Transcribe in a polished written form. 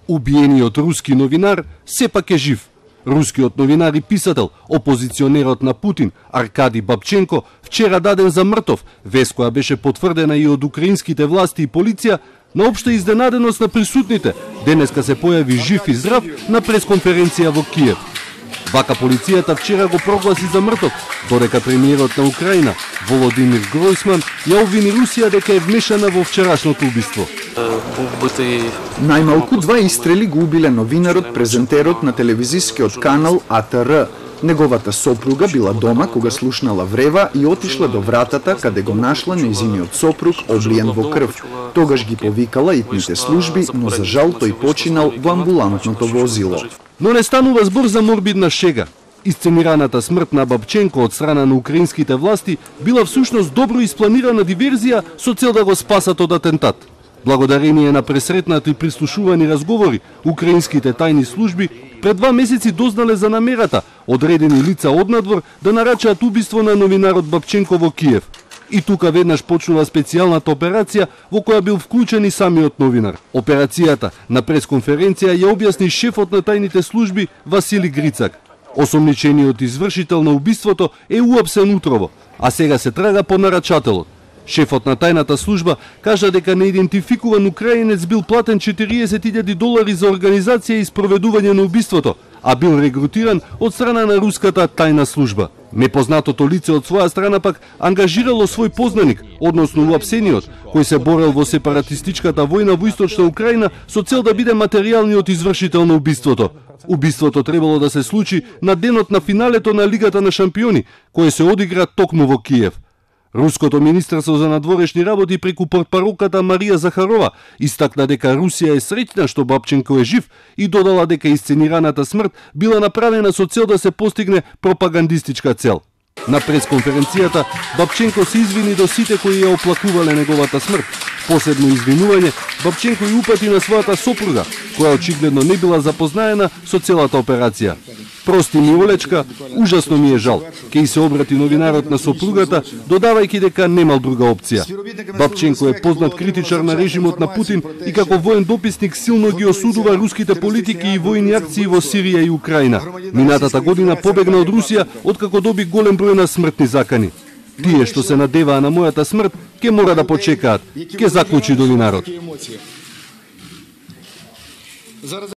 Убиениот руски новинар сепак е жив. Рускиот новинар и писател, опозиционерот на Путин, Аркадий Бабченко, вчера даден за мртов, вест која беше потврдена и од украинските власти и полиција, на општа изненаденост на присутните, денеска се појави жив и здрав на пресконференција во Киев. Вака полицијата вчера го прогласи за мртов, додека премиерот на Украина, Володимир Гројсман, ја обвини Русија дека е вмешана во вчерашното убиство. Најмалку 2 истрели го убиле новинарот, презентерот на телевизискиот канал АТР. Неговата сопруга била дома кога слушнала врева и отишла до вратата каде го нашла нејзиниот сопруг облиен во крв. Тогаш ги повикала итните служби, но за жал тој починал во амбулантното возило. Но не станува збор за морбидна шега. Исценираната смрт на Бабченко од страна на украинските власти била всушност добро испланирана диверзија со цел да го спасат од атентат. Благодарение на пресретнати прислушувани разговори, украинските тајни служби пред 2 месеци дознале за намерата одредени лица однадвор да нарачаат убиство на новинарот Бабченко во Киев. И тука веднаш почнува специјалната операција во која бил вклучен и самиот новинар. Операцијата на пресконференција ја објасни шефот на тајните служби Васили Грицак. Осомничениот извршител на убиството е уапсен утрово, а сега се трага по нарачателот. Шефот на тајната служба кажа дека неидентификуван украинец бил платен $40,000 за организација и спроведување на убиството, а бил регрутиран од страна на руската тајна служба. Непознатото лице од своја страна пак ангажирало свој познаник, односно уапсениот, кој се борел во сепаратистичката војна во источна Украина со цел да биде материјалниот извршител на убиството. Убиството требало да се случи на денот на финалето на Лигата на шампиони, кој се одигра токму во Киев. Руското министерство за надворешни работи преку портпаролката Марија Захарова истакна дека Русија е среќна што Бабченко е жив и додала дека исценираната смрт била направена со цел да се постигне пропагандистичка цел. На пресконференцијата Бабченко се извини до сите кои ја оплакувале неговата смрт. Посебно извинување Бабченко и упати на својата сопруга, која очигледно не била запознаена со целата операција. Прости ми, Олечка, ужасно ми е жал. Ке и се обрати новинарот на сопругата, додавајќи дека немал друга опција. Бабченко е познат критичар на режимот на Путин и како воен дописник силно ги осудува руските политики и војни акции во Сирија и Украина. Минатата година побегна од Русија откако доби голем број на смртни закани. Тие што се надеваа на мојата смрт, ке мора да почекаат, ке заклучи новинарот.